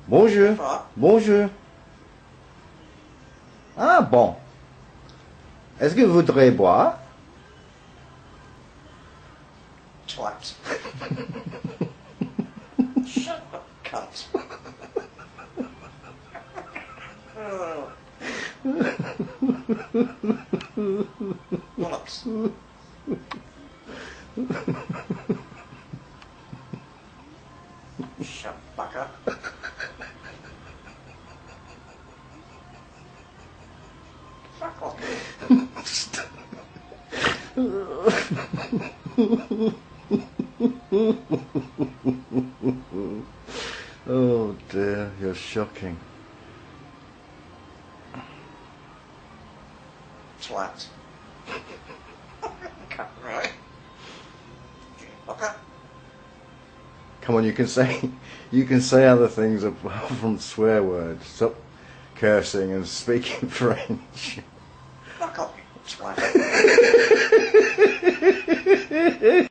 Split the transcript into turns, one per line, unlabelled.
Bonjour.
What?
Bonjour. Ah bon. Est-ce que vous voudrez boire?
Twat. Shut up, cunt. Bollocks. Shut fuck up. Fuck off.
Oh dear, you're shocking.
Twat. Right. Okay.
Come on, you can say other things apart from swear words. Stop cursing and speaking French.
Fuck off, you twat.